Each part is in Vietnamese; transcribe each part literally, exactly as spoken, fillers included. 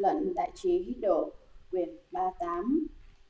Luận Đại Trí Độ, quyển ba mươi tám.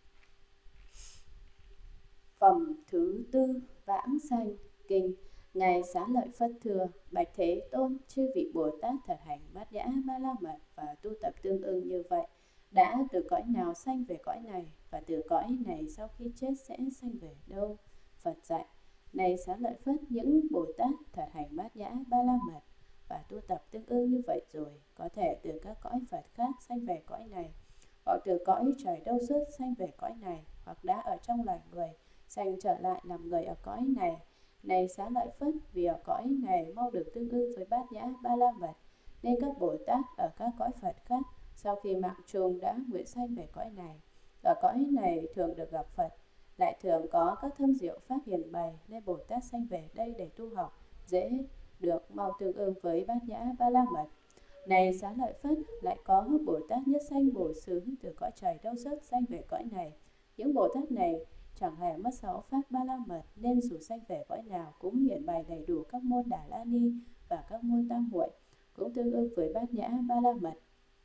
Phẩm thứ tư, Vãng Sanh Kinh. Ngài Xá Lợi Phất thưa: Bạch Thế Tôn, chư vị Bồ Tát thật hành Bát Nhã Ba La Mật và tu tập tương ưng như vậy, đã từ cõi nào sanh về cõi này, và từ cõi này sau khi chết sẽ sanh về đâu? Phật dạy: Này Xá Lợi Phất, những Bồ Tát thật hành Bát Nhã Ba La Mật và tu tập tương ưng như vậy rồi, có thể từ các cõi Phật khác sanh về cõi này, hoặc từ cõi trời đâu xuất sanh về cõi này, hoặc đã ở trong loài người sanh trở lại làm người ở cõi này. Này Xá Lợi Phất, vì ở cõi này mau được tương ưng với Bát Nhã Ba La Mật, nên các Bồ Tát ở các cõi Phật khác sau khi mạng chung đã nguyện sanh về cõi này. Ở cõi này thường được gặp Phật, lại thường có các thâm diệu pháp hiền bày, nên Bồ Tát sanh về đây để tu học, dễ được mau tương ưng với Bát Nhã Ba La Mật. Này Xá Lợi Phất, lại có Bồ Tát nhất sanh bổ xứ từ cõi trời đâu xuất sanh về cõi này. Những Bồ Tát này chẳng hề mất sáu pháp Ba La Mật, nên dù sanh về cõi nào cũng hiển bày đầy đủ các môn Đà La Ni và các môn Tam Muội, cũng tương ưng với Bát Nhã Ba La Mật.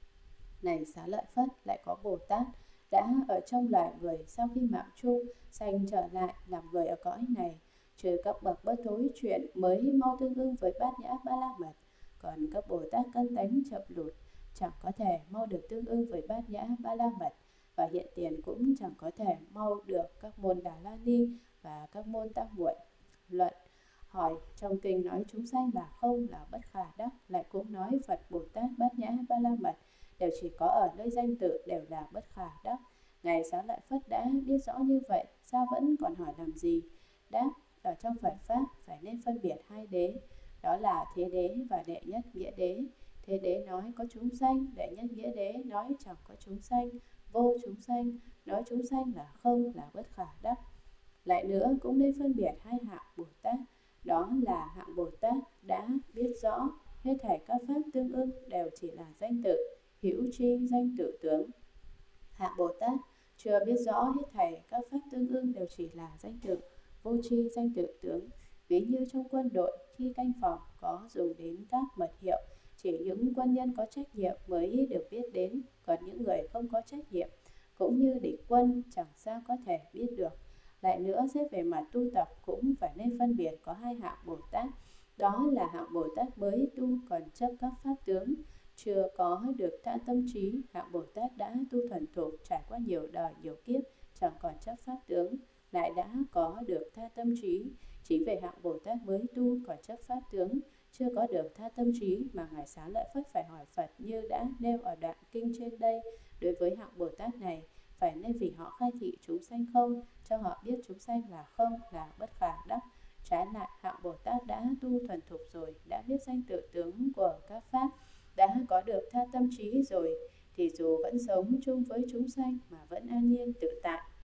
Này Xá Lợi Phất, lại có Bồ Tát đã ở trong loài người sau khi mạng chung sanh trở lại làm người ở cõi này, trừ các bậc bất thối chuyện mới mau tương ưng với Bát Nhã Ba La Mật. Còn các Bồ Tát căn tánh chậm lụt chẳng có thể mau được tương ưng với Bát Nhã Ba La Mật, và hiện tiền cũng chẳng có thể mau được các môn Đà La Ni và các môn Tam Muội. Luận: hỏi, trong kinh nói chúng sanh là không, là bất khả đắc, lại cũng nói Phật Bồ Tát Bát Nhã Ba La Mật đều chỉ có ở nơi danh tự, đều là bất khả đắc. Ngài Xá Lợi Phất đã biết rõ như vậy, sao vẫn còn hỏi làm gì? Đáp: ở trong Phật pháp phải nên phân biệt hai đế, đó là thế đế và đệ nhất nghĩa đế. Thế đế nói có chúng sanh, đệ nhất nghĩa đế nói chẳng có chúng sanh, vô chúng sanh, nói chúng sanh là không, là bất khả đắc. Lại nữa cũng nên phân biệt hai hạng Bồ Tát, đó là hạng Bồ Tát đã biết rõ hết thảy các pháp tương ưng đều chỉ là danh tự, hữu tri danh tự tướng. Hạng Bồ Tát chưa biết rõ hết thảy các pháp tương ưng đều chỉ là danh tự, vô tri danh tự tướng. Ví như trong quân đội, khi canh phòng có dùng đến các mật hiệu, chỉ những quân nhân có trách nhiệm mới được biết đến, còn những người không có trách nhiệm cũng như địch quân chẳng sao có thể biết được. Lại nữa, xét về mặt tu tập cũng phải nên phân biệt có hai hạng Bồ Tát, đó là hạng Bồ Tát mới tu còn chấp các pháp tướng, chưa có được tha tâm trí. Hạng Bồ Tát đã tu thuần thục, trải qua nhiều đời nhiều kiếp, chẳng còn chấp pháp tướng, lại đã có được tha tâm trí. Chính về hạng Bồ Tát mới tu còn chấp pháp tướng, chưa có được tha tâm trí mà Ngài Xá Lợi Phất phải hỏi Phật như đã nêu ở đoạn kinh trên đây. Đối với hạng Bồ Tát này, phải nên vì họ khai thị chúng sanh không, cho họ biết chúng sanh là không, là bất khả đắc. Trái lại, hạng Bồ Tát đã tu thuần thục rồi, đã biết danh tự tướng của các pháp, đã có được tha tâm trí rồi, thì dù vẫn sống chung với chúng sanh mà vẫn an nhiên tự tại.